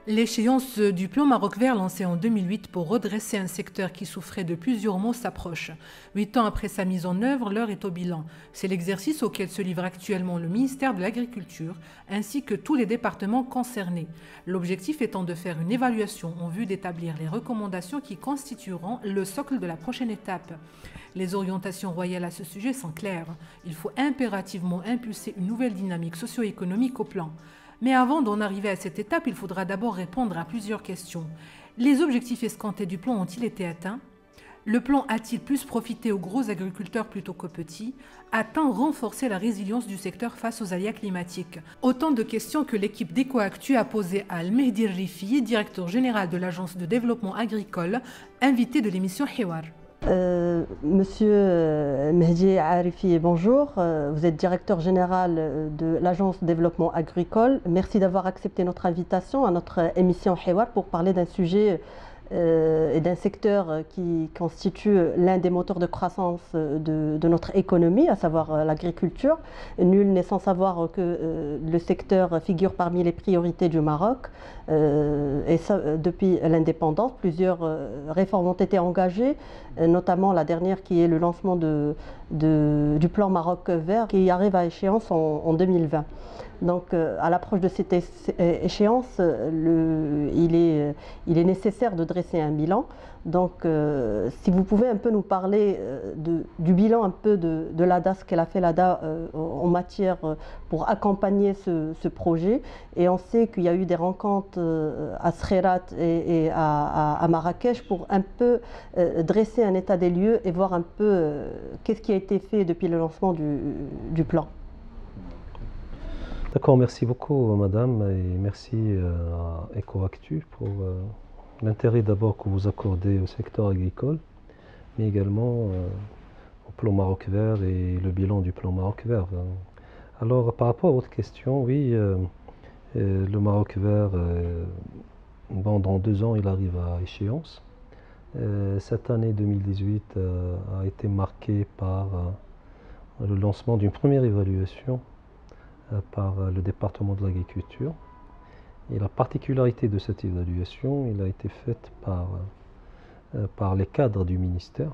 L'échéance du plan Maroc Vert lancé en 2008 pour redresser un secteur qui souffrait de plusieurs maux s'approche. 8 ans après sa mise en œuvre, l'heure est au bilan. C'est l'exercice auquel se livre actuellement le ministère de l'Agriculture ainsi que tous les départements concernés. L'objectif étant de faire une évaluation en vue d'établir les recommandations qui constitueront le socle de la prochaine étape. Les orientations royales à ce sujet sont claires. Il faut impérativement impulser une nouvelle dynamique socio-économique au plan. Mais avant d'en arriver à cette étape, il faudra d'abord répondre à plusieurs questions. Les objectifs escomptés du plan ont-ils été atteints? Le plan a-t-il plus profité aux gros agriculteurs plutôt qu'aux petits? A-t-il renforcé la résilience du secteur face aux aléas climatiques? Autant de questions que l'équipe d'EcoActu a posées à Al-Mehdi Rifi, directeur général de l'Agence de développement agricole, invité de l'émission Hiwar. Monsieur Mehdi Arifi, bonjour. Vous êtes directeur général de l'Agence de développement agricole. Merci d'avoir accepté notre invitation à notre émission Hiwar pour parler d'un sujet et d'un secteur qui constitue l'un des moteurs de croissance de notre économie, à savoir l'agriculture. Nul n'est sans savoir que le secteur figure parmi les priorités du Maroc. Et ça, depuis l'indépendance, plusieurs réformes ont été engagées, notamment la dernière qui est le lancement du plan Maroc Vert qui arrive à échéance en 2020. Donc à l'approche de cette échéance, il est nécessaire de dresser un bilan. Donc si vous pouvez un peu nous parler du bilan un peu de l'ADA, ce qu'elle a fait l'ADA en matière pour accompagner ce projet. Et on sait qu'il y a eu des rencontres à Srerat et à Marrakech pour un peu dresser un état des lieux et voir un peu qu'est-ce qui a été fait depuis le lancement du plan. D'accord, merci beaucoup madame et merci à EcoActu pour l'intérêt d'abord que vous accordez au secteur agricole, mais également au plan Maroc Vert et le bilan du plan Maroc Vert. Alors par rapport à votre question, oui, le Maroc Vert, dans 2 ans il arrive à échéance. Cette année 2018 a été marquée par le lancement d'une première évaluation par le département de l'agriculture. Et la particularité de cette évaluation, elle a été faite par les cadres du ministère,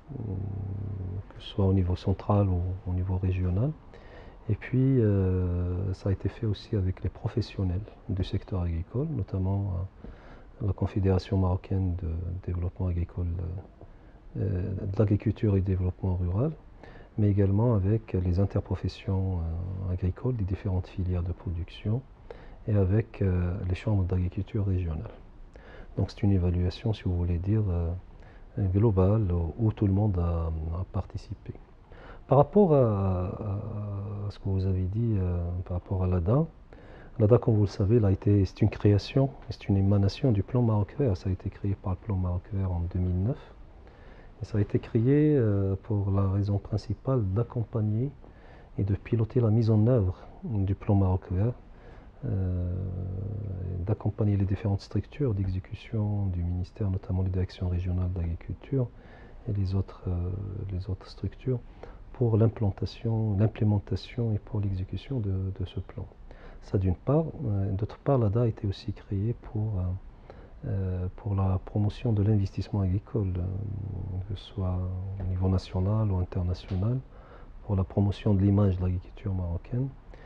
que ce soit au niveau central ou au niveau régional. Et puis, ça a été fait aussi avec les professionnels du secteur agricole, notamment la Confédération marocaine de développement agricole, de l'agriculture et du développement rural, mais également avec les interprofessions agricoles des différentes filières de production et avec les chambres d'agriculture régionales. Donc c'est une évaluation, si vous voulez dire, globale où tout le monde a participé. Par rapport à ce que vous avez dit par rapport à l'ADA, l'ADA, comme vous le savez, c'est une création, c'est une émanation du plan Maroc Vert. Ça a été créé par le plan Maroc Vert en 2009. Et ça a été créé pour la raison principale d'accompagner et de piloter la mise en œuvre du plan Maroc Vert, d'accompagner les différentes structures d'exécution du ministère, notamment les directions régionales d'agriculture et les autres structures, pour l'implémentation et pour l'exécution de ce plan. Ça d'une part. D'autre part, l'ADA a été aussi créée pour la promotion de l'investissement agricole, que ce soit au niveau national ou international, pour la promotion de l'image de l'agriculture marocaine,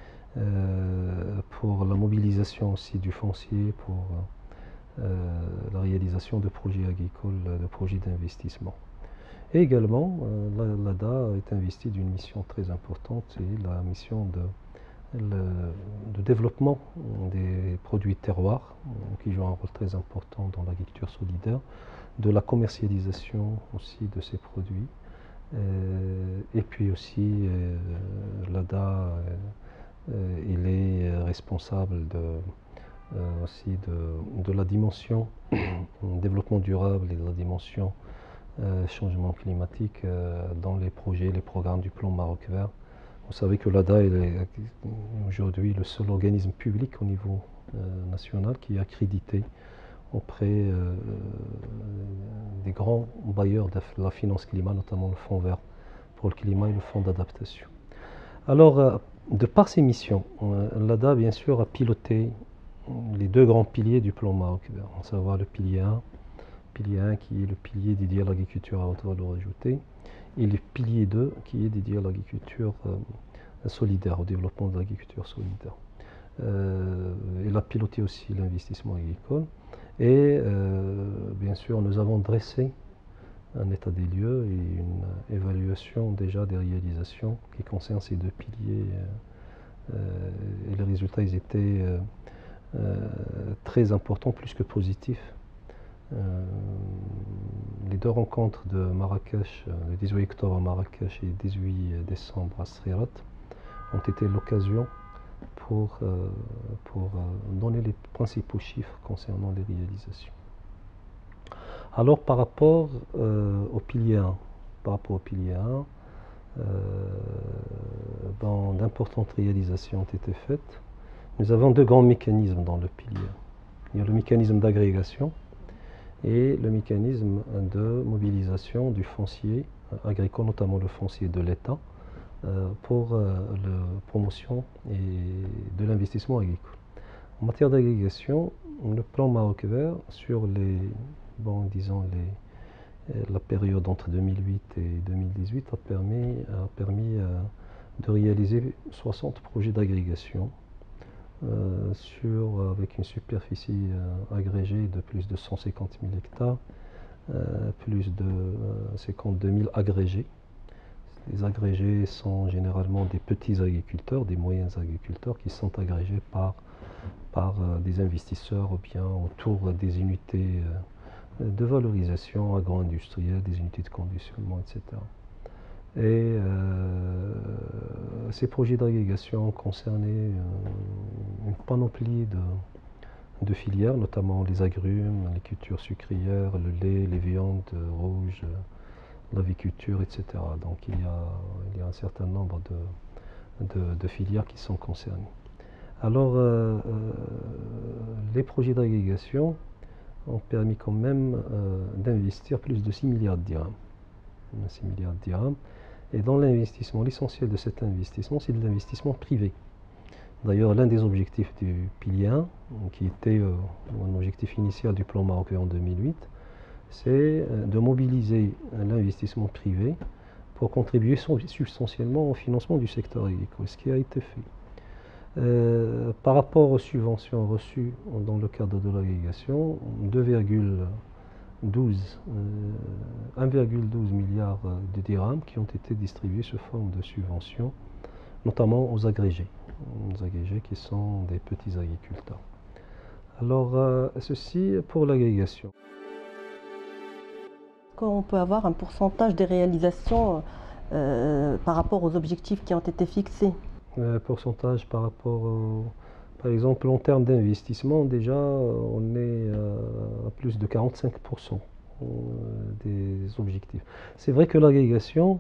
pour la mobilisation aussi du foncier, pour la réalisation de projets agricoles, de projets d'investissement. Et également, l'ADA est investie d'une mission très importante, c'est la mission de développement des produits terroirs, qui jouent un rôle très important dans l'agriculture solidaire, de la commercialisation aussi de ces produits. Et puis aussi, l'ADA, il est responsable aussi de la dimension développement durable et de la dimension changement climatique dans les projets, les programmes du plan Maroc Vert. Vous savez que l'ADA est aujourd'hui le seul organisme public au niveau national qui est accrédité auprès des grands bailleurs de la finance climat, notamment le Fonds vert pour le climat et le Fonds d'adaptation. Alors, de par ses missions, l'ADA bien sûr a piloté les deux grands piliers du plan Maroc Vert, à savoir le pilier 1 qui est le pilier dédié à l'agriculture à haute valeur ajoutée, et le pilier 2 qui est dédié à l'agriculture solidaire, au développement de l'agriculture solidaire. Il a piloté aussi l'investissement agricole et bien sûr nous avons dressé un état des lieux et une évaluation déjà des réalisations qui concernent ces deux piliers et les résultats ils étaient très importants, plus que positifs. Les deux rencontres de Marrakech, le 18 octobre à Marrakech et le 18 décembre à Srirat, ont été l'occasion pour donner les principaux chiffres concernant les réalisations. Alors par rapport au pilier 1, d'importantes réalisations ont été faites. Nous avons deux grands mécanismes dans le pilier 1. Il y a le mécanisme d'agrégation et le mécanisme de mobilisation du foncier agricole, notamment le foncier de l'État, pour la promotion et de l'investissement agricole. En matière d'agrégation, le plan Maroc Vert, sur la période entre 2008 et 2018, a permis de réaliser 60 projets d'agrégation avec une superficie agrégée de plus de 150 000 hectares, plus de 52 000 agrégés. Les agrégés sont généralement des petits agriculteurs, des moyens agriculteurs qui sont agrégés par des investisseurs ou bien autour des unités de valorisation agro-industrielle, des unités de conditionnement, etc. Et ces projets d'agrégation concernaient une panoplie de filières, notamment les agrumes, les cultures sucrières, le lait, les viandes rouges, l'aviculture, etc. Donc il y a un certain nombre de filières qui sont concernées. Alors les projets d'agrégation ont permis quand même d'investir plus de 6 milliards de dirhams. 6 milliards de dirhams. Et dans l'investissement, l'essentiel de cet investissement, c'est de l'investissement privé. D'ailleurs, l'un des objectifs du pilier 1, qui était un objectif initial du plan Maroc en 2008, c'est de mobiliser l'investissement privé pour contribuer substantiellement au financement du secteur agricole, ce qui a été fait. Par rapport aux subventions reçues dans le cadre de l'agrégation, 1,12 milliard de dirhams qui ont été distribués sous forme de subventions, notamment aux agrégés qui sont des petits agriculteurs. Alors, ceci pour l'agrégation. On peut avoir un pourcentage des réalisations par rapport aux objectifs qui ont été fixés. Pourcentage par rapport par exemple, en termes d'investissement, déjà, on est à plus de 45% des objectifs. C'est vrai que l'agrégation,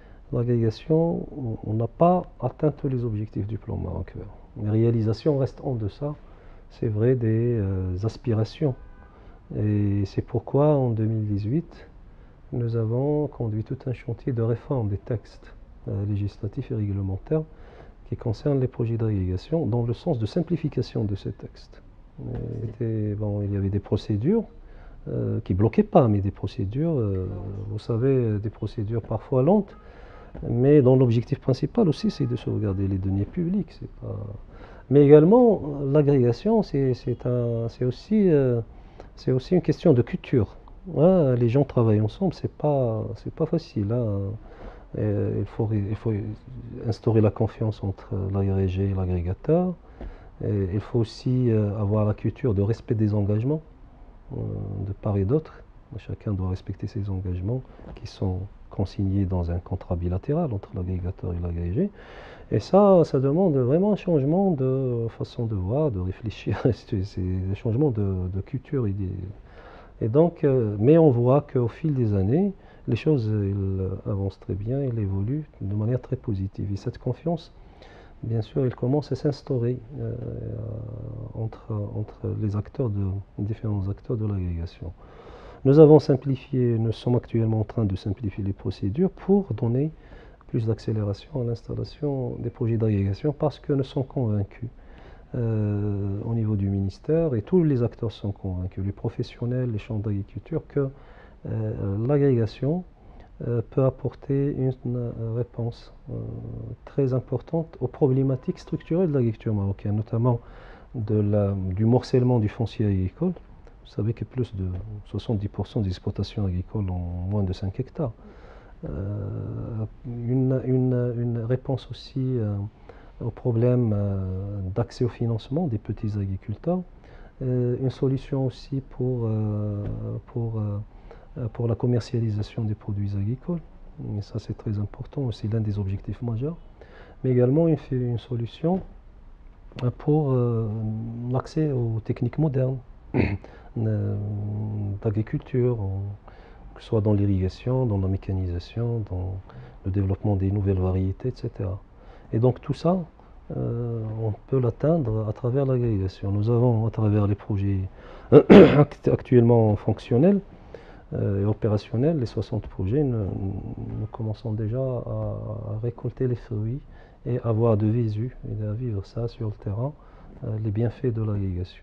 on n'a pas atteint tous les objectifs du plan Maroc Vert. Les réalisations restent en deçà, c'est vrai, des aspirations. Et c'est pourquoi, en 2018, nous avons conduit tout un chantier de réforme des textes législatifs et réglementaires qui concernent les projets d'agrégation dans le sens de simplification de ces textes. Il y avait des procédures qui ne bloquaient pas, mais des procédures, vous savez, des procédures parfois lentes, mais dont l'objectif principal aussi c'est de sauvegarder les deniers publics. Mais également, l'agrégation, c'est aussi une question de culture. Ouais, les gens travaillent ensemble, c'est pas facile. Il faut instaurer la confiance entre l'agrégé et l'agrégateur. Il faut aussi avoir la culture de respect des engagements de part et d'autre. Chacun doit respecter ses engagements qui sont consignés dans un contrat bilatéral entre l'agrégateur et l'agrégé. Et ça demande vraiment un changement de façon de voir, de réfléchir. C'est un changement de culture. Et donc, mais on voit qu'au fil des années, les choses avancent très bien, elles évoluent de manière très positive. Et cette confiance, bien sûr, elle commence à s'instaurer entre les différents acteurs de l'agrégation. Nous avons simplifié, nous sommes actuellement en train de simplifier les procédures pour donner plus d'accélération à l'installation des projets d'agrégation parce que nous sommes convaincus au niveau du ministère, et tous les acteurs sont convaincus, les professionnels, les chambres d'agriculture, que l'agrégation peut apporter une réponse très importante aux problématiques structurelles de l'agriculture marocaine, notamment du morcellement du foncier agricole. Vous savez que plus de 70% des exploitations agricoles ont moins de 5 hectares. Une réponse aussi au problème d'accès au financement des petits agriculteurs, une solution aussi pour la commercialisation des produits agricoles, et ça c'est très important, c'est l'un des objectifs majeurs, mais également une solution pour l'accès aux techniques modernes d'agriculture, que ce soit dans l'irrigation, dans la mécanisation, dans le développement des nouvelles variétés, etc. Et donc tout ça, on peut l'atteindre à travers l'agrégation. Nous avons, à travers les projets actuellement fonctionnels et opérationnels, les 60 projets, nous commençons déjà à récolter les fruits et avoir de visu et à vivre ça sur le terrain, les bienfaits de l'agrégation.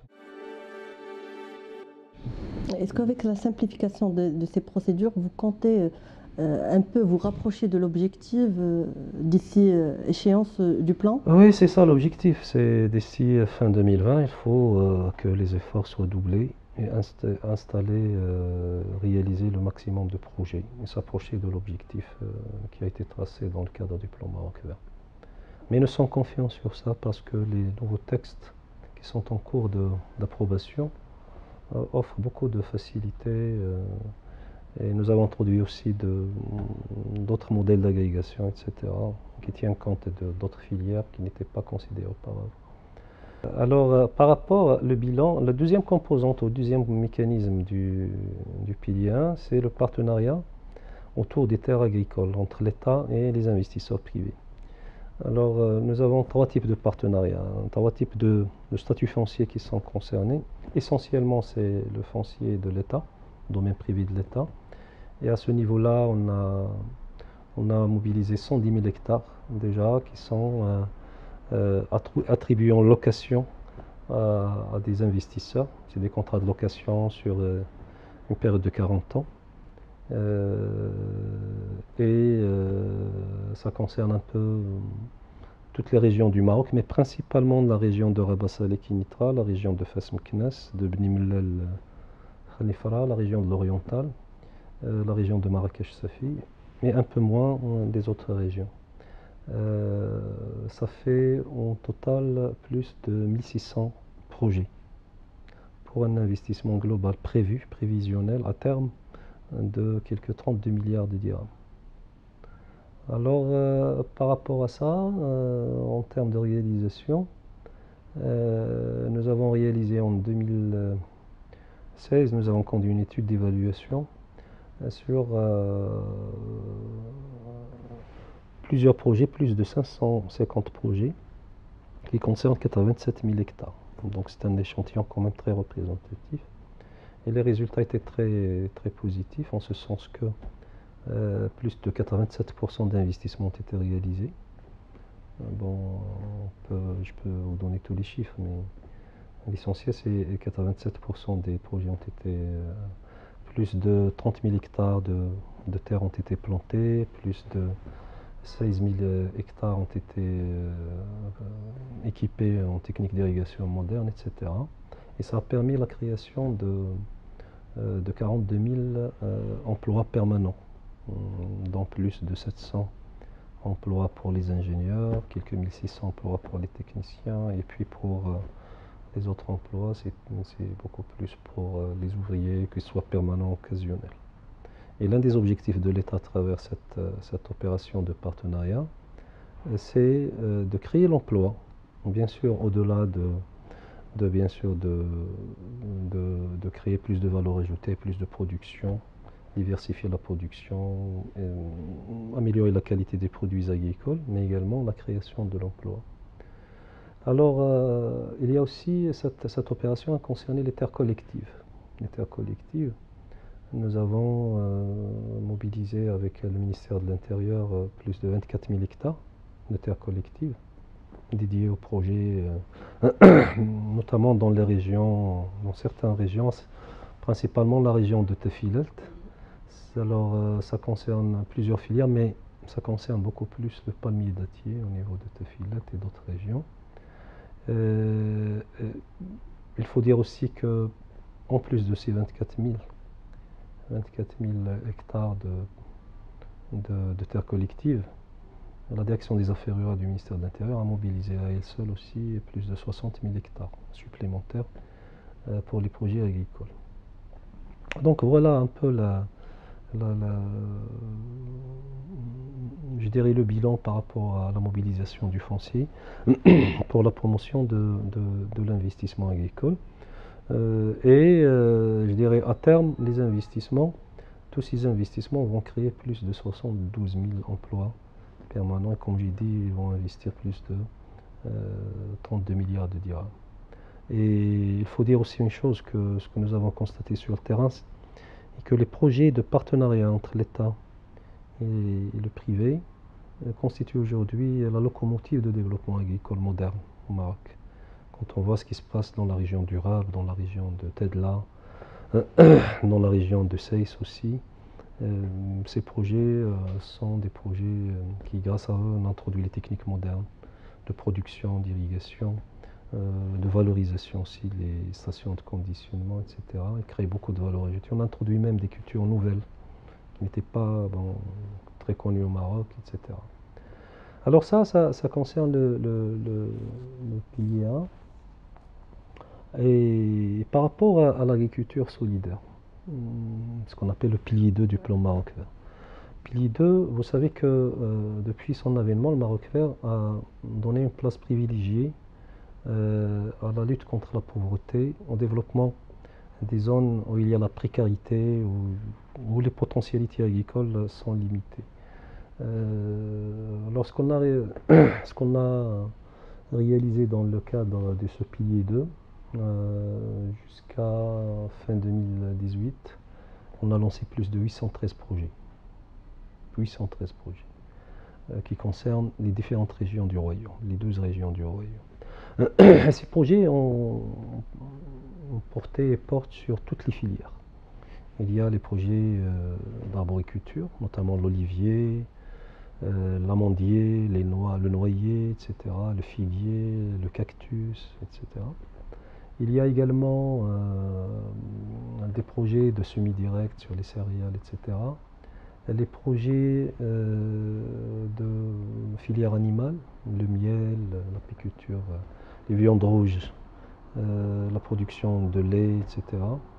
Est-ce qu'avec la simplification de ces procédures, vous comptez un peu vous rapprocher de l'objectif d'ici échéance du plan? Oui, c'est ça l'objectif. C'est d'ici fin 2020, il faut que les efforts soient doublés et installer, réaliser le maximum de projets et s'approcher de l'objectif qui a été tracé dans le cadre du plan Maroc Vert. Mais nous sommes confiants sur ça parce que les nouveaux textes qui sont en cours d'approbation offrent beaucoup de facilités et nous avons introduit aussi d'autres modèles d'agrégation, etc., qui tiennent compte d'autres filières qui n'étaient pas considérées auparavant. Alors, par rapport au bilan, la deuxième composante, au deuxième mécanisme du pilier 1, c'est le partenariat autour des terres agricoles entre l'État et les investisseurs privés. Alors, nous avons trois types de partenariats, trois types de statuts fonciers qui sont concernés. Essentiellement, c'est le foncier de l'État, domaine privé de l'État. Et à ce niveau-là, on a mobilisé 110 000 hectares déjà qui sont attribués en location à des investisseurs. C'est des contrats de location sur une période de 40 ans. Ça concerne un peu toutes les régions du Maroc, mais principalement la région de Rabas Salé Kinitra, la région de Fès Meknès, de Bni Mellal Khanifra, la région de l'Oriental, la région de Marrakech-Safi, mais un peu moins des autres régions. Ça fait au total plus de 1600 projets pour un investissement global prévisionnel à terme de quelques 32 milliards de dirhams. Alors, par rapport à ça, en termes de réalisation, nous avons réalisé en 2016, nous avons conduit une étude d'évaluation sur plusieurs projets, plus de 550 projets, qui concernent 87 000 hectares. Donc c'est un échantillon quand même très représentatif. Et les résultats étaient très, très positifs, en ce sens que plus de 87% d'investissements ont été réalisés. Bon, je peux vous donner tous les chiffres, mais l'essentiel c'est 87% des projets ont été... plus de 30 000 hectares de terres ont été plantés, plus de 16 000 hectares ont été équipés en techniques d'irrigation moderne, etc. Et ça a permis la création de 42 000 emplois permanents, dont plus de 700 emplois pour les ingénieurs, quelques 1600 emplois pour les techniciens, et puis pour les autres emplois, c'est beaucoup plus pour les ouvriers, qu'ils soient permanents ou occasionnels. Et l'un des objectifs de l'État à travers cette opération de partenariat, c'est de créer l'emploi, bien sûr au-delà de créer plus de valeur ajoutée, plus de production, diversifier la production, améliorer la qualité des produits agricoles, mais également la création de l'emploi. Alors, il y a aussi cette opération a concerné les terres collectives. Les terres collectives, nous avons mobilisé avec le ministère de l'Intérieur plus de 24 000 hectares de terres collectives. dédiés au projet, notamment dans les régions, dans certaines régions, principalement la région de Tafilalt. Alors, ça concerne plusieurs filières, mais ça concerne beaucoup plus le palmier dattier au niveau de Tafilalt et d'autres régions. Il faut dire aussi que, en plus de ces 24 000 hectares de terres collectives, la direction des affaires rurales du ministère de l'Intérieur a mobilisé à elle seule aussi plus de 60 000 hectares supplémentaires pour les projets agricoles. Donc voilà un peu je dirais le bilan par rapport à la mobilisation du foncier pour la promotion de l'investissement agricole. Je dirais à terme, les investissements, tous ces investissements vont créer plus de 72 000 emplois permanents. Comme j'ai dit, ils vont investir plus de 32 milliards de dirhams. Et il faut dire aussi une chose, que ce que nous avons constaté sur le terrain, c'est que les projets de partenariat entre l'État et le privé constituent aujourd'hui la locomotive de développement agricole moderne au Maroc. Quand on voit ce qui se passe dans la région d'Urab, dans la région de Tedla, dans la région de Seyss aussi, ces projets sont des projets qui, grâce à eux, ont introduit les techniques modernes de production, d'irrigation, de valorisation aussi, les stations de conditionnement, etc. Ils créent beaucoup de valeur ajoutée. On introduit même des cultures nouvelles qui n'étaient pas très connues au Maroc, etc. Alors ça concerne le pilier 1. Et par rapport à l'agriculture solidaire, ce qu'on appelle le pilier 2 du plan Maroc Vert. Pilier 2, vous savez que depuis son avènement, le Maroc Vert a donné une place privilégiée à la lutte contre la pauvreté, au développement des zones où il y a la précarité, où les potentialités agricoles sont limitées. Ce qu'on a réalisé dans le cadre de ce pilier 2, jusqu'à fin 2018, on a lancé plus de 813 projets. 813 projets qui concernent les différentes régions du royaume, les 12 régions du royaume. Ces projets ont porté et portent sur toutes les filières. Il y a les projets d'arboriculture, notamment l'olivier, l'amandier, le noyer, etc., le figuier, le cactus, etc. Il y a également des projets de semi-direct sur les céréales, etc. Les projets de filière animale, le miel, l'apiculture, les viandes rouges, la production de lait, etc.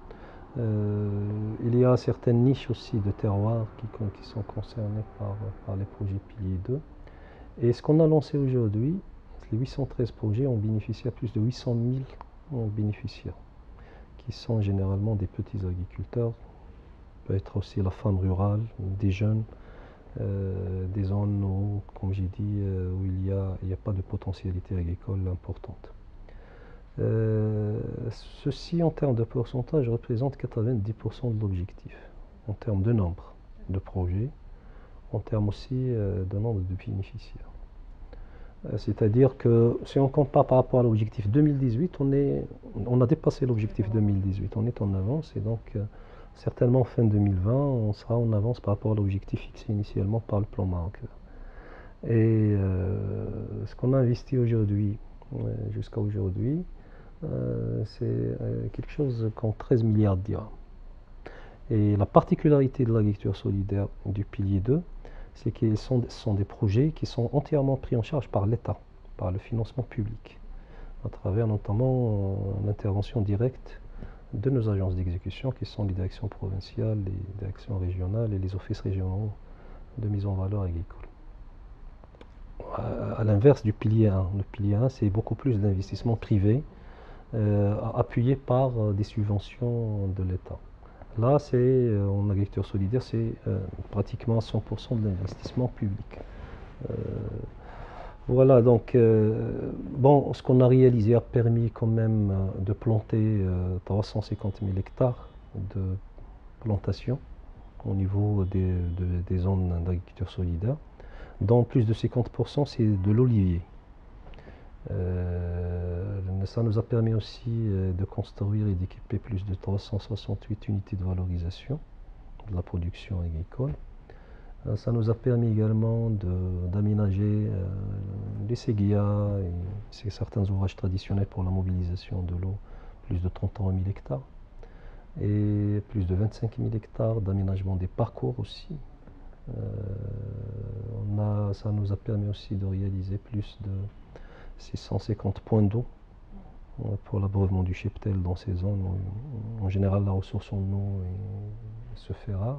Il y a certaines niches aussi de terroirs qui sont concernées par les projets pilier 2. Et ce qu'on a lancé aujourd'hui, les 813 projets ont bénéficié à plus de 800 000 bénéficiaires, qui sont généralement des petits agriculteurs, peut être aussi la femme rurale, des jeunes, des zones où, comme j'ai dit, où il n'y a pas de potentialité agricole importante. Ceci, en termes de pourcentage, représente 90% de l'objectif, en termes de nombre de projets, en termes aussi de nombre de bénéficiaires. C'est-à-dire que si on compare par rapport à l'objectif 2018, on a dépassé l'objectif 2018, on est en avance, et donc certainement fin 2020, on sera en avance par rapport à l'objectif fixé initialement par le plan Maroc. Et ce qu'on a investi aujourd'hui, jusqu'à aujourd'hui, c'est quelque chose comme 13 milliards de dirhams. Et la particularité de l'agriculture solidaire du pilier 2, c'est que ce sont des projets qui sont entièrement pris en charge par l'État, par le financement public, à travers notamment l'intervention directe de nos agences d'exécution qui sont les directions provinciales, les directions régionales et les offices régionaux de mise en valeur agricole. À l'inverse du pilier 1, le pilier 1 c'est beaucoup plus d'investissements privés appuyés par des subventions de l'État. Là, en agriculture solidaire, c'est pratiquement 100% de l'investissement public. Voilà, donc, ce qu'on a réalisé a permis quand même de planter 350 000 hectares de plantation au niveau des zones d'agriculture solidaire, dont plus de 50% c'est de l'olivier. Ça nous a permis aussi de construire et d'équiper plus de 368 unités de valorisation de la production agricole. Ça nous a permis également d'aménager les séguias et certains ouvrages traditionnels pour la mobilisation de l'eau, plus de 33 000 hectares, et plus de 25 000 hectares d'aménagement des parcours aussi. Ça nous a permis aussi de réaliser plus de 650 points d'eau pour l'abreuvement du cheptel dans ces zones où, en général, la ressource en eau se fait rare.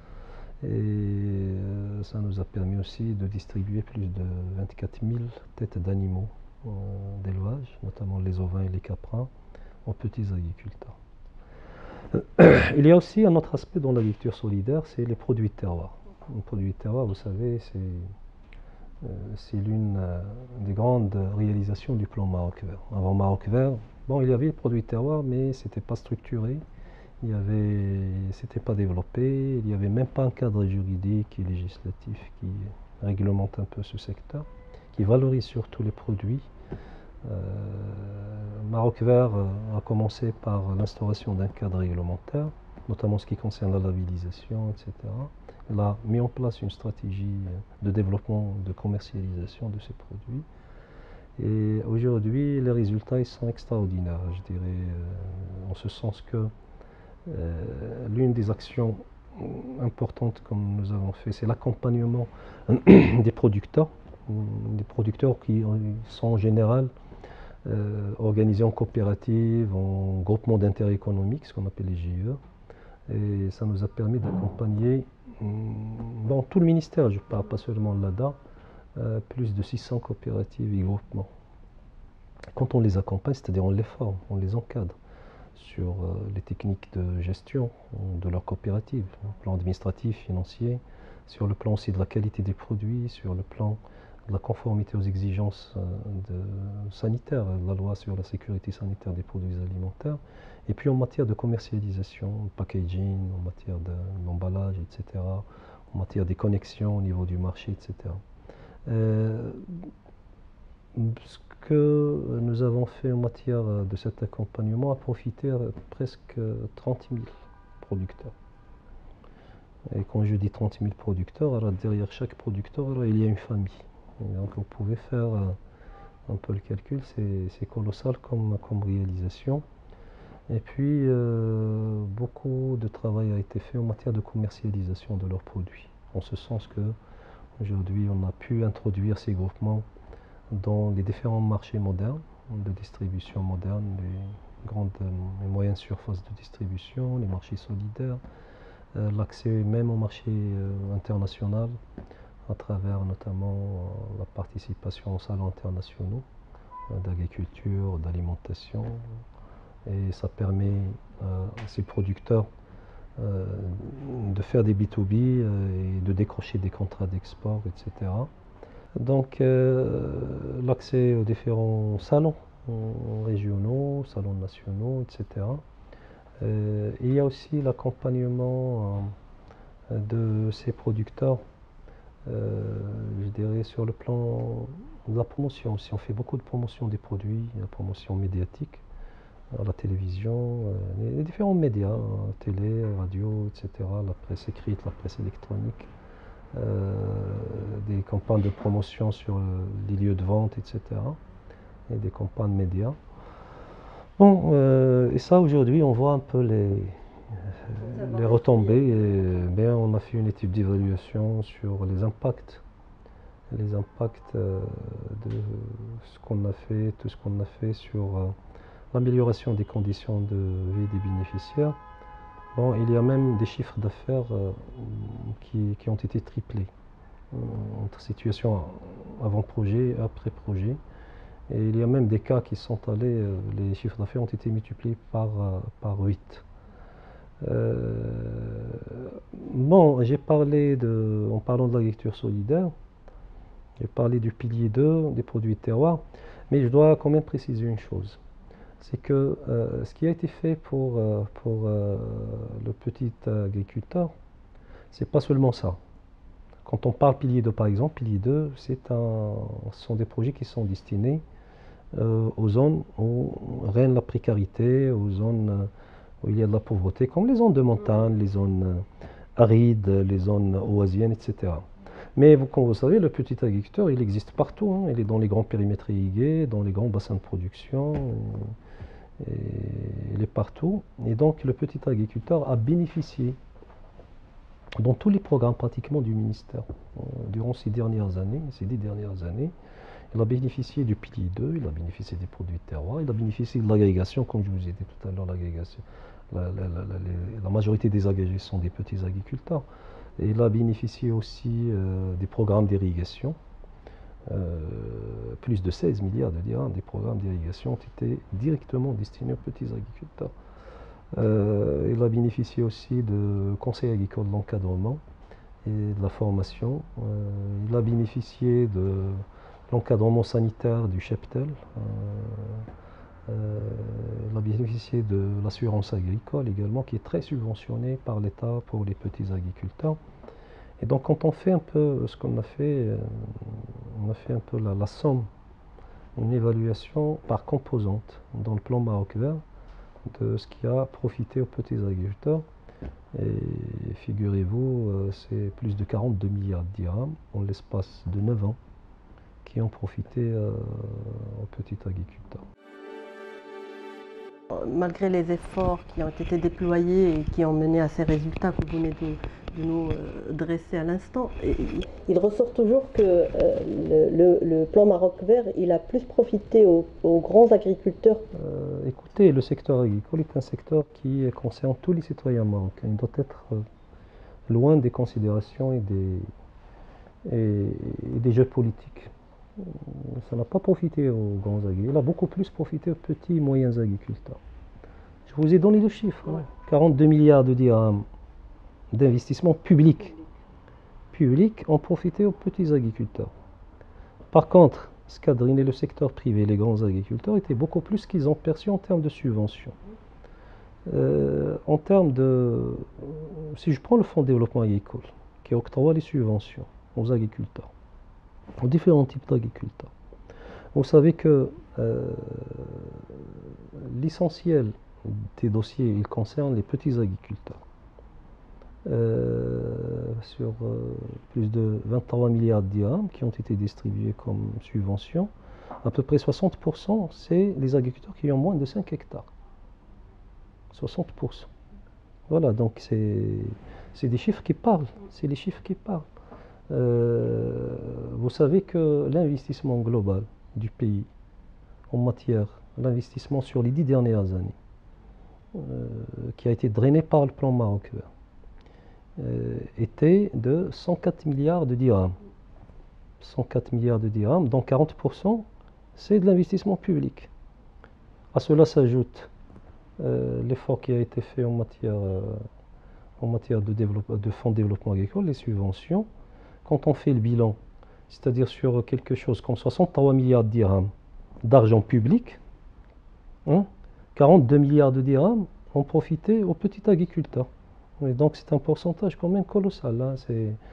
Et ça nous a permis aussi de distribuer plus de 24 000 têtes d'animaux d'élevage, notamment les ovins et les caprins, aux petits agriculteurs. Il y a aussi un autre aspect dans l'agriculture solidaire, c'est les produits de terroir. Les produits de terroir, vous savez, c'est l'une des grandes réalisations du plan Maroc Vert. Avant Maroc Vert, bon, il y avait les produits de terroir, mais ce n'était pas structuré, c'était pas développé, il n'y avait même pas un cadre juridique et législatif qui réglemente un peu ce secteur, qui valorise surtout les produits. Maroc Vert a commencé par l'instauration d'un cadre réglementaire, notamment ce qui concerne la labellisation, etc. Il a mis en place une stratégie de développement, de commercialisation de ces produits. Et aujourd'hui, les résultats ils sont extraordinaires, je dirais, en ce sens que l'une des actions importantes que nous avons fait, c'est l'accompagnement des producteurs qui sont en général organisés en coopérative, en groupement d'intérêt économique, ce qu'on appelle les GIE. Et ça nous a permis d'accompagner dans tout le ministère, je parle pas seulement de l'ADA, plus de 600 coopératives et groupements. Quand on les accompagne, c'est-à-dire on les forme, on les encadre sur les techniques de gestion de leur coopérative, sur le plan administratif, financier, sur le plan aussi de la qualité des produits, sur le plan de la conformité aux exigences sanitaires, la loi sur la sécurité sanitaire des produits alimentaires, et puis en matière de commercialisation, packaging, en matière d'emballage, etc., en matière des connexions au niveau du marché, etc. Ce que nous avons fait en matière de cet accompagnement a profité à presque 30 000 producteurs. Et quand je dis 30 000 producteurs, alors derrière chaque producteur, alors il y a une famille. Et donc vous pouvez faire un peu le calcul, c'est colossal comme réalisation. Et puis beaucoup de travail a été fait en matière de commercialisation de leurs produits. En ce sens que aujourd'hui on a pu introduire ces groupements dans les différents marchés modernes, de distribution moderne, les grandes et moyennes surfaces de distribution, les marchés solidaires, l'accès même au marché international à travers notamment la participation aux salons internationaux d'agriculture, d'alimentation. Et ça permet à ces producteurs de faire des B2B et de décrocher des contrats d'export, etc. Donc l'accès aux différents salons régionaux, salons nationaux, etc. Il y a aussi l'accompagnement de ces producteurs, je dirais, sur le plan de la promotion aussi. On fait beaucoup de promotion des produits, la promotion médiatique, à la télévision, les différents médias, télé, radio, etc., la presse écrite, la presse électronique. Des campagnes de promotion sur les lieux de vente, etc. Et des campagnes médias. Bon, et ça aujourd'hui, on voit un peu les retombées. Et bien, on a fait une étude d'évaluation sur les impacts de ce qu'on a fait, tout ce qu'on a fait sur l'amélioration des conditions de vie des bénéficiaires. Bon, il y a même des chiffres d'affaires qui ont été triplés entre situation avant projet et après projet. Et il y a même des cas qui sont allés, les chiffres d'affaires ont été multipliés par 8. Bon, j'ai parlé en parlant de l'agriculture solidaire, j'ai parlé du pilier 2, des produits de terroir, mais je dois quand même préciser une chose. C'est que ce qui a été fait pour le petit agriculteur, c'est pas seulement ça. Quand on parle pilier 2 par exemple, pilier 2, ce sont des projets qui sont destinés aux zones où règne la précarité, aux zones où il y a de la pauvreté, comme les zones de montagne, les zones arides, les zones oasiennes, etc. Mais comme vous savez, le petit agriculteur, il existe partout, hein. Il est dans les grands périmètres irrigués, dans les grands bassins de production, et il est partout. Et donc le petit agriculteur a bénéficié dans tous les programmes pratiquement du ministère durant ces 10 dernières années. Il a bénéficié du pilier 2, il a bénéficié des produits de terroir, il a bénéficié de l'agrégation, comme je vous ai dit tout à l'heure, l'agrégation. La majorité des agrégés sont des petits agriculteurs. Et il a bénéficié aussi des programmes d'irrigation. Plus de 16 milliards de dirhams des programmes d'irrigation ont été directement destinés aux petits agriculteurs. Il a bénéficié aussi de conseils agricoles d'encadrement et de la formation. Il a bénéficié de l'encadrement sanitaire du cheptel. Il a bénéficié de l'assurance agricole également, qui est très subventionnée par l'État pour les petits agriculteurs. Et donc quand on fait un peu ce qu'on a fait, on a fait un peu la somme, une évaluation par composante dans le plan Maroc Vert de ce qui a profité aux petits agriculteurs. Et figurez-vous, c'est plus de 42 milliards de dirhams en l'espace de 9 ans qui ont profité aux petits agriculteurs. Malgré les efforts qui ont été déployés et qui ont mené à ces résultats que vous venez de nous dresser à l'instant, il ressort toujours que le plan Maroc Vert, il a plus profité aux grands agriculteurs. Écoutez, le secteur agricole est un secteur qui concerne tous les citoyens marocains. Il doit être loin des considérations et des jeux politiques. Ça n'a pas profité aux grands agriculteurs, il a beaucoup plus profité aux petits et moyens agriculteurs. Je vous ai donné le chiffre, hein. 42 milliards de dirhams d'investissement public ont profité aux petits agriculteurs. Par contre, ce qu'a drainé le secteur privé, les grands agriculteurs, était beaucoup plus qu'ils ont perçu en termes de subventions. En termes de... Si je prends le Fonds de développement agricole, qui octroie les subventions aux agriculteurs, aux différents types d'agriculteurs. Vous savez que l'essentiel des dossiers, il concerne les petits agriculteurs. Sur plus de 23 milliards de dirhams qui ont été distribués comme subvention, à peu près 60%, c'est les agriculteurs qui ont moins de 5 hectares. 60%. Voilà, donc c'est des chiffres qui parlent. C'est les chiffres qui parlent. Vous savez que l'investissement global du pays en matière, l'investissement sur les 10 dernières années, qui a été drainé par le plan Maroc Vert, était de 104 milliards de dirhams. 104 milliards de dirhams, dont 40%, c'est de l'investissement public. À cela s'ajoute l'effort qui a été fait en matière de fonds de développement agricole, les subventions. Quand on fait le bilan, c'est-à-dire sur quelque chose comme 63 milliards de dirhams d'argent public, 42 milliards de dirhams ont profité aux petits agriculteurs. Et donc c'est un pourcentage quand même colossal. Hein.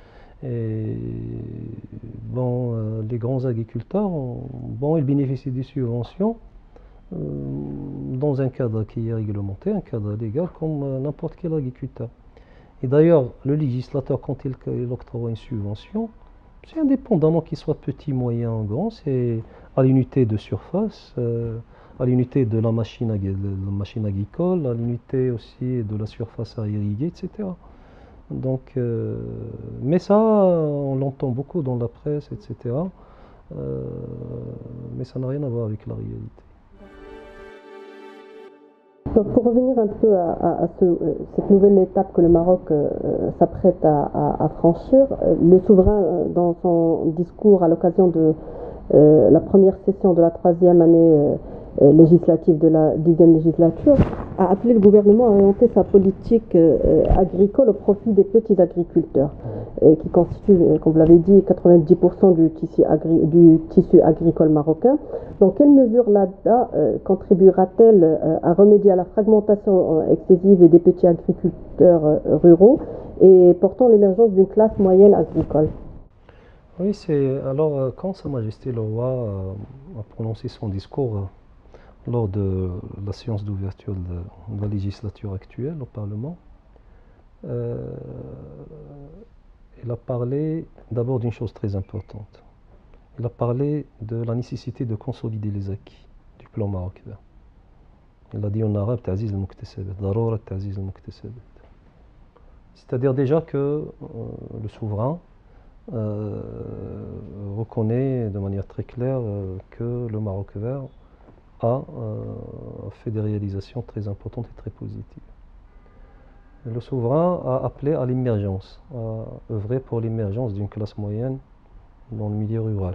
Les grands agriculteurs, ils bénéficient des subventions dans un cadre qui est réglementé, un cadre légal comme n'importe quel agriculteur. Et d'ailleurs, le législateur, quand il octroie une subvention, c'est indépendamment qu'il soit petit, moyen ou grand, c'est à l'unité de surface, à l'unité de la machine agricole, à l'unité aussi de la surface à irriguer, etc. Donc, mais ça, on l'entend beaucoup dans la presse, etc. Mais ça n'a rien à voir avec la réalité. Donc pour revenir un peu à cette nouvelle étape que le Maroc s'apprête à franchir, le souverain, dans son discours à l'occasion de la première session de la 3e année législative de la 10e législature, a appelé le gouvernement à orienter sa politique agricole au profit des petits agriculteurs, qui constituent, comme vous l'avez dit, 90% du tissu agricole marocain. Donc, quelle mesure l'ADA contribuera-t-elle à remédier à la fragmentation excessive des petits agriculteurs ruraux et portant l'émergence d'une classe moyenne agricole? Oui, alors quand Sa Majesté le Roi a prononcé son discours lors de la séance d'ouverture de la législature actuelle au Parlement, euh, il a parlé d'abord d'une chose très importante. Il a parlé de la nécessité de consolider les acquis du plan Maroc vert. Il a dit en arabe ta'ziz al-muktasabat, darura ta'ziz al-muktasabat. C'est-à-dire déjà que le souverain reconnaît de manière très claire que le Maroc vert a fait des réalisations très importantes et très positives. Le souverain a appelé à l'émergence, a œuvré pour l'émergence d'une classe moyenne dans le milieu rural.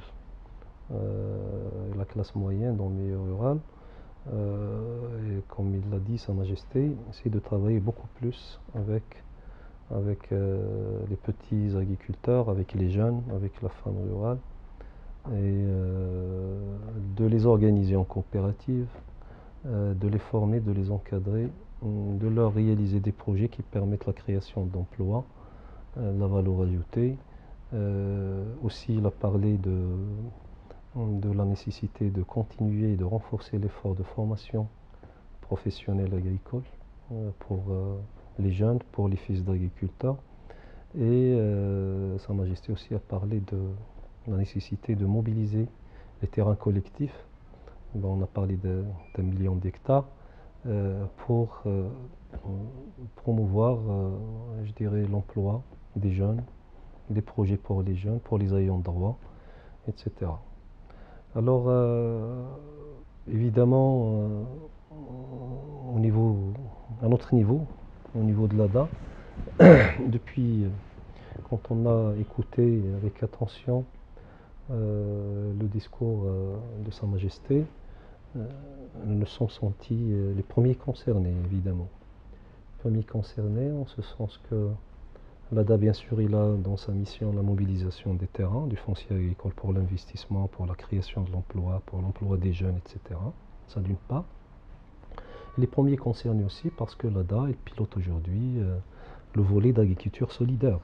La classe moyenne dans le milieu rural, et comme il l'a dit Sa Majesté, c'est de travailler beaucoup plus avec les petits agriculteurs, avec les jeunes, avec la femme rurale, et de les organiser en coopérative, de les former, de les encadrer, de leur réaliser des projets qui permettent la création d'emplois, la valeur ajoutée. Aussi, il a parlé de la nécessité de continuer et de renforcer l'effort de formation professionnelle agricole pour les jeunes, pour les fils d'agriculteurs. Et Sa Majesté aussi a parlé de la nécessité de mobiliser les terrains collectifs. On a parlé d'1 million d'hectares pour promouvoir, je dirais, l'emploi des jeunes, des projets pour les jeunes, pour les ayants droit, etc. Alors, évidemment, à notre niveau, au niveau de l'ADA, depuis, quand on a écouté avec attention le discours de Sa Majesté, nous nous sommes sentis les premiers concernés, évidemment. Les premiers concernés, en ce sens que l'ADA, bien sûr, il a dans sa mission la mobilisation des terrains, du foncier agricole pour l'investissement, pour la création de l'emploi, pour l'emploi des jeunes, etc. Ça d'une part. Et les premiers concernés aussi parce que l'ADA, il pilote aujourd'hui le volet d'agriculture solidaire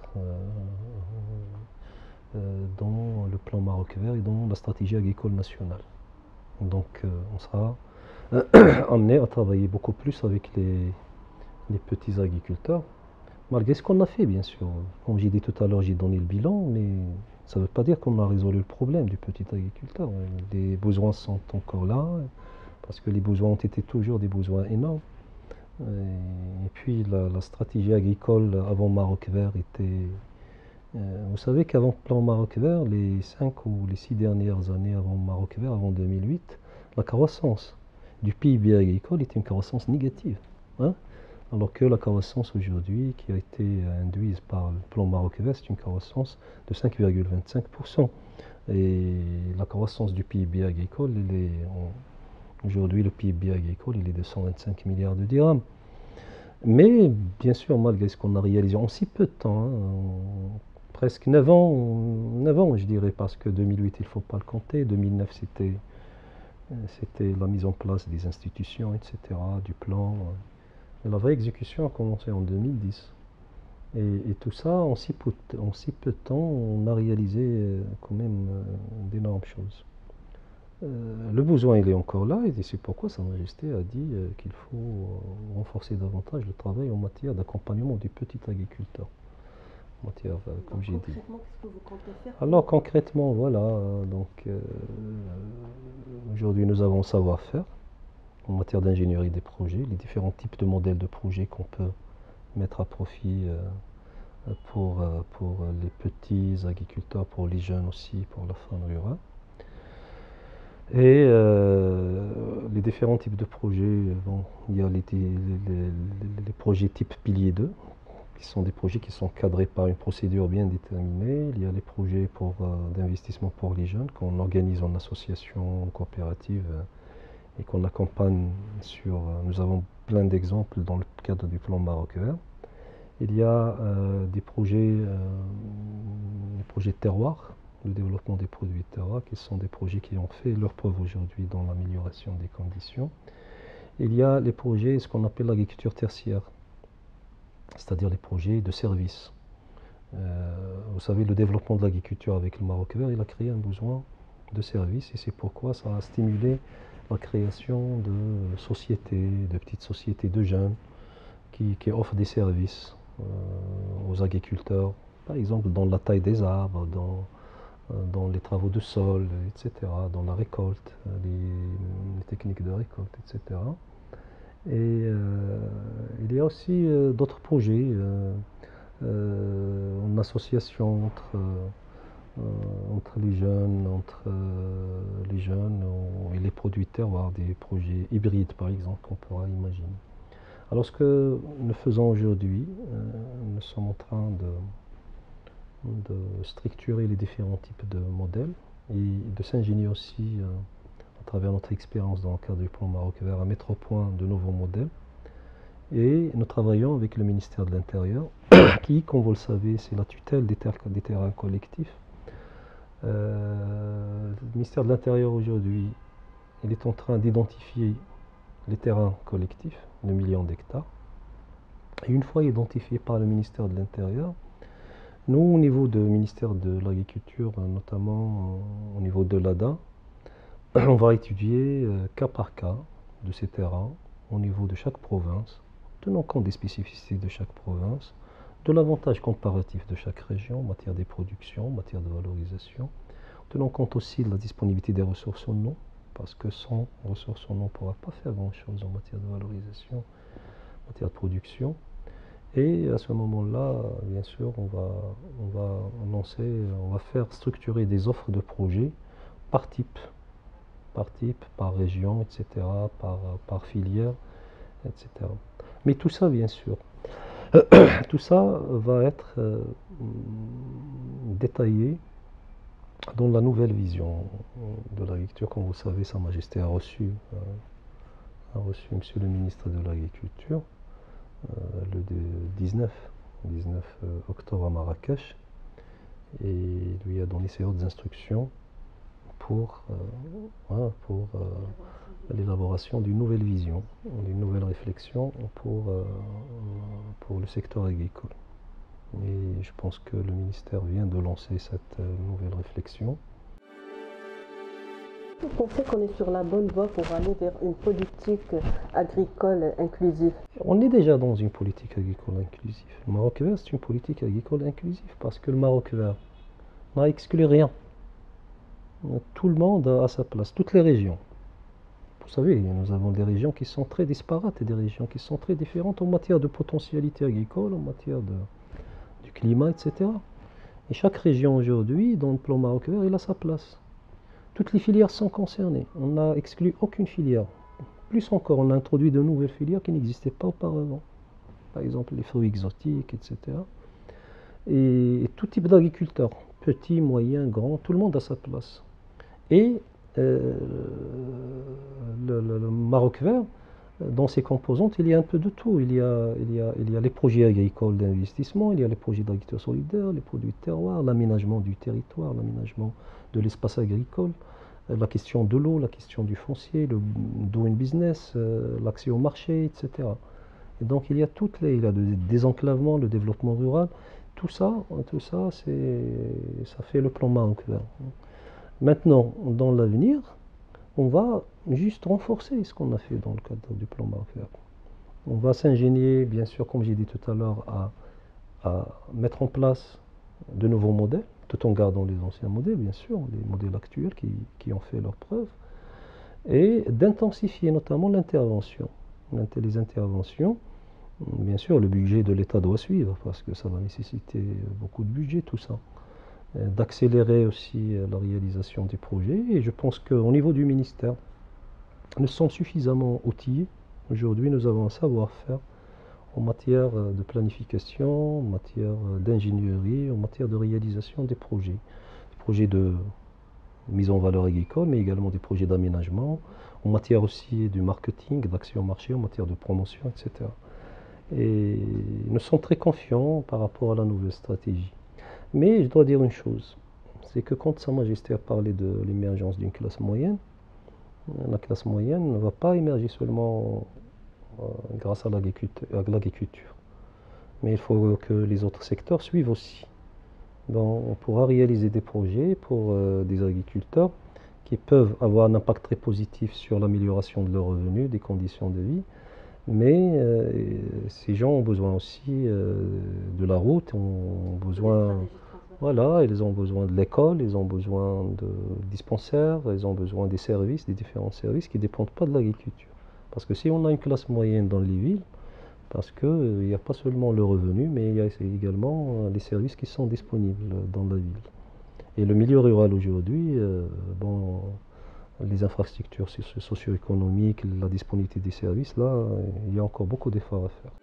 dans le plan Maroc vert et dans la stratégie agricole nationale. Donc on sera amené à travailler beaucoup plus avec les petits agriculteurs, malgré ce qu'on a fait, bien sûr. Comme j'ai dit tout à l'heure, j'ai donné le bilan, mais ça ne veut pas dire qu'on a résolu le problème du petit agriculteur. Les besoins sont encore là, parce que les besoins ont été toujours des besoins énormes. Et puis la stratégie agricole avant Maroc vert était... vous savez qu'avant le plan Maroc vert, les 5 ou les 6 dernières années avant Maroc vert, avant 2008, la croissance du PIB agricole était une croissance négative. Hein, alors que la croissance aujourd'hui, qui a été induite par le plan Maroc vert, c'est une croissance de 5,25%. Et la croissance du PIB agricole, aujourd'hui le PIB agricole, il est de 125 milliards de dirhams. Mais bien sûr, malgré ce qu'on a réalisé en si peu de temps, hein, presque 9 ans, je dirais, parce que 2008, il ne faut pas le compter, 2009, c'était la mise en place des institutions, etc., du plan. La vraie exécution a commencé en 2010. Et tout ça, en si peu de temps, on a réalisé quand même d'énormes choses. Le besoin, il est encore là, et c'est pourquoi Sa Majesté a dit qu'il faut renforcer davantage le travail en matière d'accompagnement du petit agriculteur. Comme j'ai dit. Concrètement, qu'est-ce que vous comptez faire? Alors concrètement, voilà, donc aujourd'hui nous avons un savoir-faire en matière d'ingénierie des projets, les différents types de modèles de projets qu'on peut mettre à profit pour les petits agriculteurs, pour les jeunes aussi, pour la femme rurale. Et les différents types de projets, bon, il y a les projets type pilier 2, qui sont des projets qui sont cadrés par une procédure bien déterminée. Il y a les projets d'investissement pour les jeunes qu'on organise en association, en coopérative et qu'on accompagne sur... nous avons plein d'exemples dans le cadre du plan Maroc vert. Il y a des projets terroirs, le développement des produits terroirs, qui sont des projets qui ont fait leur preuve aujourd'hui dans l'amélioration des conditions. Il y a les projets, ce qu'on appelle l'agriculture tertiaire, c'est-à-dire les projets de services. Vous savez, le développement de l'agriculture avec le Maroc vert, il a créé un besoin de services et c'est pourquoi ça a stimulé la création de sociétés, de petites sociétés de jeunes qui offrent des services aux agriculteurs, par exemple dans la taille des arbres, dans les travaux de sol, etc., dans la récolte, les techniques de récolte, etc. Et il y a aussi d'autres projets en association entre les jeunes et les produits de terroir, des projets hybrides par exemple qu'on pourra imaginer. Alors ce que nous faisons aujourd'hui, nous sommes en train de structurer les différents types de modèles et de s'ingénier aussi à travers notre expérience dans le cadre du plan Maroc vert à mettre au point de nouveaux modèles. Et nous travaillons avec le ministère de l'Intérieur qui, comme vous le savez, c'est la tutelle des terrains collectifs. Le ministère de l'Intérieur aujourd'hui, il est en train d'identifier les terrains collectifs, le million d'hectares. Et une fois identifiés par le ministère de l'Intérieur, nous, au niveau du ministère de l'Agriculture, notamment au niveau de l'ADA, on va étudier cas par cas de ces terrains au niveau de chaque province, tenant compte des spécificités de chaque province, de l'avantage comparatif de chaque région en matière des productions, en matière de valorisation, tenant compte aussi de la disponibilité des ressources en eau, parce que sans ressources en eau, on ne pourra pas faire grand-chose en matière de valorisation, en matière de production. Et à ce moment-là, bien sûr, on va faire structurer des offres de projets par type, par région, etc., par filière, etc. Mais tout ça, bien sûr, tout ça va être détaillé dans la nouvelle vision de l'agriculture. Comme vous savez, Sa Majesté a reçu Monsieur le ministre de l'Agriculture le 19 octobre à Marrakech et lui a donné ses hautes instructions pour l'élaboration d'une nouvelle vision, d'une nouvelle réflexion pour le secteur agricole. Et je pense que le ministère vient de lancer cette nouvelle réflexion. Vous pensez qu'on est sur la bonne voie pour aller vers une politique agricole inclusive? On est déjà dans une politique agricole inclusive. Le Maroc vert, c'est une politique agricole inclusive parce que le Maroc vert n'a exclu rien. Tout le monde a sa place, toutes les régions. Vous savez, nous avons des régions qui sont très disparates et des régions qui sont très différentes en matière de potentialité agricole, en matière du climat, etc. Et chaque région aujourd'hui, dans le plan Maroc vert, il a sa place. Toutes les filières sont concernées. On n'a exclu aucune filière. Plus encore, on a introduit de nouvelles filières qui n'existaient pas auparavant. Par exemple, les fruits exotiques, etc. Et tout type d'agriculteurs, petits, moyens, grands, tout le monde a sa place. Et le Maroc vert, dans ses composantes, il y a un peu de tout. Il y a les projets agricoles d'investissement, il y a les projets d'agriculture solidaire, les produits de terroir, l'aménagement du territoire, l'aménagement de l'espace agricole, la question de l'eau, la question du foncier, le doing business, l'accès au marché, etc. Et donc il y a le désenclavement, le développement rural, tout ça ça fait le plan Maroc vert. Maintenant, dans l'avenir, on va juste renforcer ce qu'on a fait dans le cadre du plan Maroc vert. On va s'ingénier, bien sûr, comme j'ai dit tout à l'heure, à mettre en place de nouveaux modèles, tout en gardant les anciens modèles, bien sûr, les modèles actuels qui ont fait leurs preuves, et d'intensifier notamment l'intervention. Les interventions, bien sûr, le budget de l'État doit suivre, parce que ça va nécessiter beaucoup de budget, tout ça. D'accélérer aussi la réalisation des projets, et je pense qu'au niveau du ministère, nous sommes suffisamment outillés. Aujourd'hui, nous avons un savoir-faire en matière de planification, en matière d'ingénierie, en matière de réalisation des projets de mise en valeur agricole, mais également des projets d'aménagement, en matière aussi du marketing, d'accès au marché, en matière de promotion, etc. Et nous sommes très confiants par rapport à la nouvelle stratégie. Mais je dois dire une chose, c'est que quand Sa Majesté a parlé de l'émergence d'une classe moyenne, la classe moyenne ne va pas émerger seulement grâce à l'agriculture. Mais il faut que les autres secteurs suivent aussi. bon, on pourra réaliser des projets pour des agriculteurs qui peuvent avoir un impact très positif sur l'amélioration de leurs revenus, des conditions de vie. Mais ces gens ont besoin aussi de la route, ont besoin, voilà, ils ont besoin de l'école, ils ont besoin de dispensaires, ils ont besoin des services, des différents services qui ne dépendent pas de l'agriculture. Parce que si on a une classe moyenne dans les villes, parce qu'il n'y a pas seulement le revenu, mais il y a également les services qui sont disponibles dans la ville. Et le milieu rural aujourd'hui, bon, les infrastructures socio-économiques, la disponibilité des services, là, il y a encore beaucoup d'efforts à faire.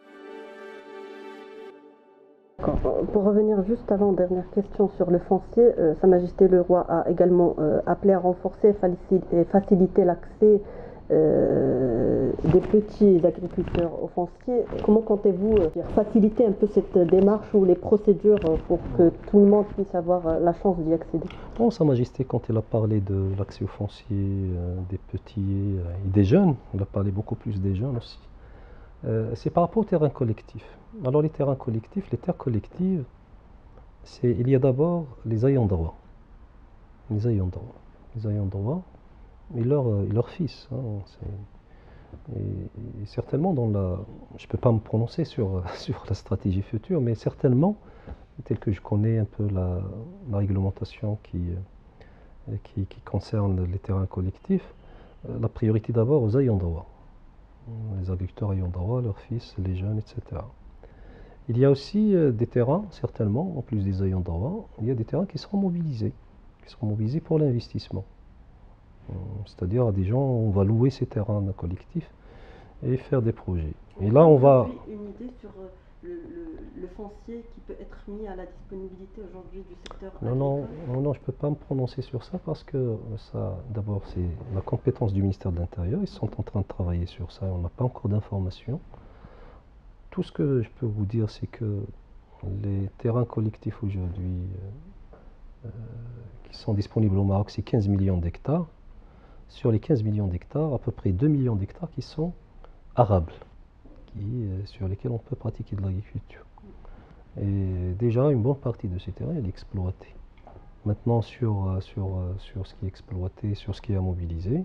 Pour revenir juste avant, dernière question sur le foncier, Sa Majesté le Roi a également appelé à renforcer et faciliter l'accès des petits agriculteurs au foncier. Comment comptez-vous faciliter un peu cette démarche ou les procédures pour que tout le monde puisse avoir la chance d'y accéder? Bon, Sa Majesté, quand elle a parlé de l'accès au foncier des petits et des jeunes, elle a parlé beaucoup plus des jeunes aussi. C'est par rapport aux terrains collectifs. Alors les terrains collectifs, les terres collectives, il y a d'abord les ayants droit. Les ayants droit. Les ayants droit et leur fils. Et certainement, je ne peux pas me prononcer sur la stratégie future, mais certainement, tel que je connais un peu la réglementation qui concerne les terrains collectifs, la priorité d'abord aux ayants droit. Les agriculteurs ayant droit, leurs fils, les jeunes, etc. Il y a aussi des terrains, certainement, en plus des ayants droit, il y a des terrains qui seront mobilisés pour l'investissement. C'est-à-dire, des gens, on va louer ces terrains collectifs et faire des projets. Et là, on va... Une idée sur le foncier qui peut être mis à la disponibilité aujourd'hui du secteur agricole? Non, je ne peux pas me prononcer sur ça parce que ça, d'abord, c'est la compétence du ministère de l'Intérieur. Ils sont en train de travailler sur ça. On n'a pas encore d'informations. Tout ce que je peux vous dire, c'est que les terrains collectifs aujourd'hui qui sont disponibles au Maroc, c'est 15 millions d'hectares. Sur les 15 millions d'hectares, à peu près 2 millions d'hectares qui sont arables, sur lesquels on peut pratiquer de l'agriculture. Et déjà, une bonne partie de ces terrains est exploitée. Maintenant, sur ce qui est exploité, sur ce qui est à mobiliser,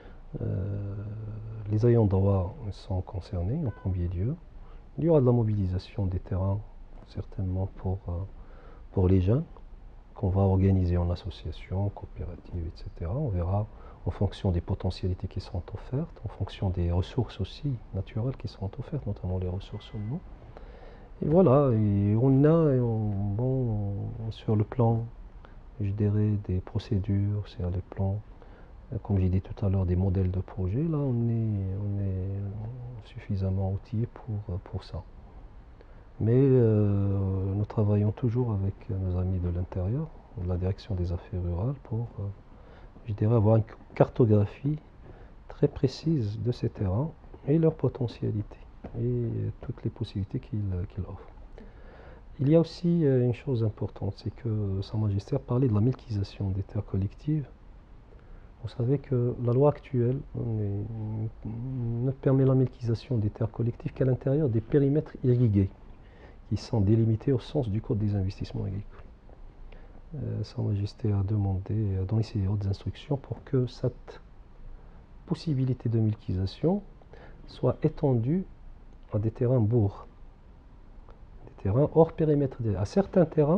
les ayants droit sont concernés en premier lieu. Il y aura de la mobilisation des terrains, certainement pour les jeunes, qu'on va organiser en association, coopérative, etc. On verra en fonction des potentialités qui seront offertes, en fonction des ressources aussi naturelles qui seront offertes, notamment les ressources en eau. Et voilà, et on a, sur le plan, je dirais, des procédures, c'est le plan, comme j'ai dit tout à l'heure, des modèles de projet, là on est suffisamment outillé pour ça. Mais nous travaillons toujours avec nos amis de l'intérieur, de la direction des affaires rurales, pour, je dirais, avoir une cartographie très précise de ces terrains et leurs potentialités et toutes les possibilités qu'ils offrent. Il y a aussi une chose importante, c'est que Sa Majesté a parlé de la milquisation des terres collectives. Vous savez que la loi actuelle ne permet la milquisation des terres collectives qu'à l'intérieur des périmètres irrigués, qui sont délimités au sens du Code des investissements agricoles. Sa Majesté a donné ses hautes instructions pour que cette possibilité de milquisation soit étendue à des terrains bourgs, des terrains hors périmètre, à certains terrains.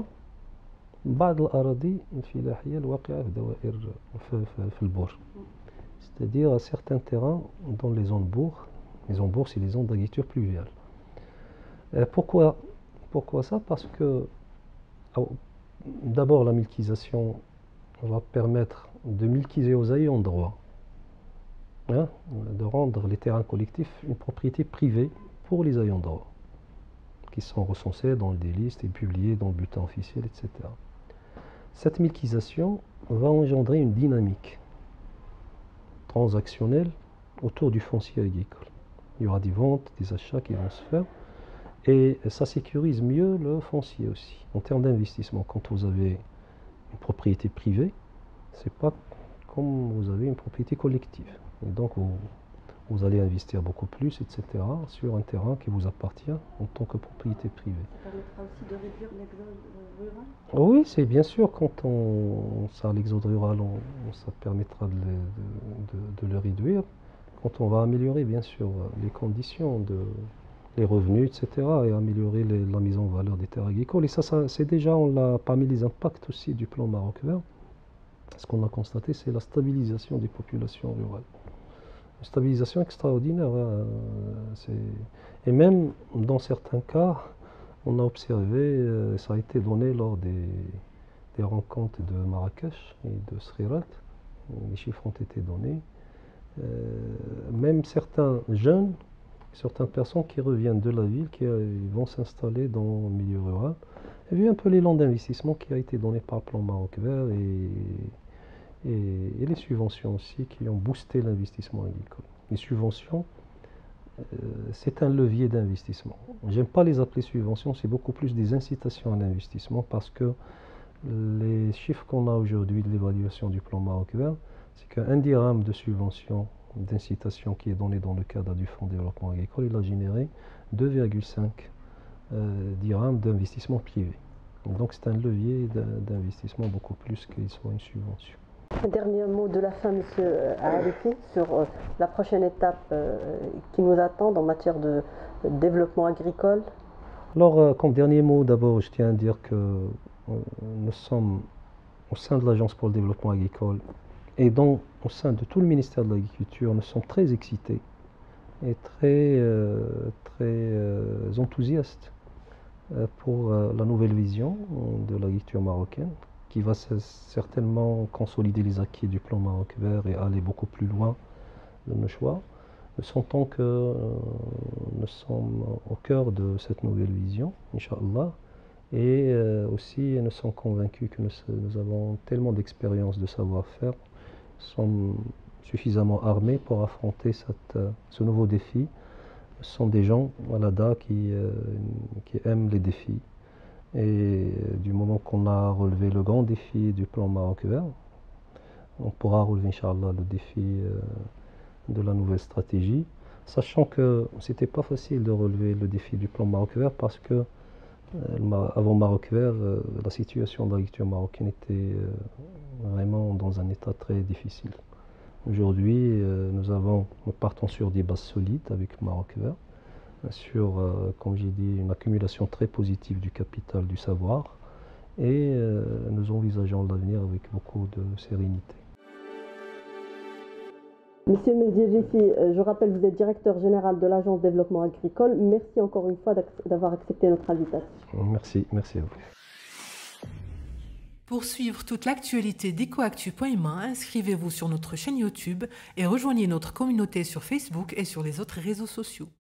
C'est-à-dire à certains terrains dans les zones bourgs. Les zones bourgs, c'est les zones d'agriculture pluviale. Pourquoi ça? Parce que d'abord la milquisation va permettre de milquiser aux ayants droit, de rendre les terrains collectifs une propriété privée pour les ayants droit, qui sont recensés dans des listes et publiés dans le bulletin officiel, etc. Cette milquisation va engendrer une dynamique transactionnelle autour du foncier agricole. Il y aura des ventes, des achats qui vont se faire, et ça sécurise mieux le foncier aussi. En termes d'investissement, quand vous avez une propriété privée, c'est pas comme vous avez une propriété collective. Et donc vous allez investir beaucoup plus, etc., sur un terrain qui vous appartient en tant que propriété privée. Ça permettra aussi de réduire l'exode rural? Oui, c'est bien sûr, quand l'exode rural, ça permettra de le réduire, quand on va améliorer, bien sûr, les conditions, les revenus, etc., et améliorer la mise en valeur des terres agricoles. Et ça c'est déjà, parmi les impacts aussi du plan Maroc vert, ce qu'on a constaté, c'est la stabilisation des populations rurales. Une stabilisation extraordinaire. Et même dans certains cas, on a observé, ça a été donné lors des rencontres de Marrakech et de Srirat, les chiffres ont été donnés. Même certains jeunes, certaines personnes qui reviennent de la ville, qui vont s'installer dans le milieu rural, il y a eu un peu l'élan d'investissement qui a été donné par le plan Maroc vert et les subventions aussi qui ont boosté l'investissement agricole. Les subventions, c'est un levier d'investissement. J'aime pas les appeler subventions, c'est beaucoup plus des incitations à l'investissement parce que les chiffres qu'on a aujourd'hui de l'évaluation du plan Maroc vert, c'est qu'un dirham de subvention, d'incitation qui est donné dans le cadre du Fonds de développement agricole, il a généré 2,5 dirhams d'investissement privé. Donc c'est un levier d'investissement beaucoup plus qu'il soit une subvention. Un dernier mot de la fin, M. Arifi, sur la prochaine étape qui nous attend en matière de développement agricole. Alors, comme dernier mot, d'abord, je tiens à dire que nous sommes au sein de l'Agence pour le développement agricole et donc au sein de tout le ministère de l'Agriculture, nous sommes très excités et très enthousiastes pour la nouvelle vision de l'agriculture marocaine qui va certainement consolider les acquis du plan Maroc vert et aller beaucoup plus loin de nos choix. Nous sentons que nous sommes au cœur de cette nouvelle vision, Inch'Allah, et aussi nous sommes convaincus que nous avons tellement d'expérience, de savoir-faire, nous sommes suffisamment armés pour affronter ce nouveau défi. Ce sont des gens à l'ADA qui aiment les défis. Et du moment qu'on a relevé le grand défi du plan Maroc vert, on pourra relever, Inch'Allah, le défi de la nouvelle stratégie, sachant que c'était pas facile de relever le défi du plan Maroc vert parce que avant Maroc vert, la situation de l'agriculture marocaine était vraiment dans un état très difficile. Aujourd'hui, nous partons sur des bases solides avec Maroc vert, sur, comme j'ai dit, une accumulation très positive du capital, du savoir, et nous envisageons l'avenir avec beaucoup de sérénité. Monsieur Mehdi Rifi, je rappelle, vous êtes directeur général de l'Agence de développement agricole. Merci encore une fois d'avoir accepté notre invitation. Merci à vous. Pour suivre toute l'actualité d'EcoActu.ma, inscrivez-vous sur notre chaîne YouTube et rejoignez notre communauté sur Facebook et sur les autres réseaux sociaux.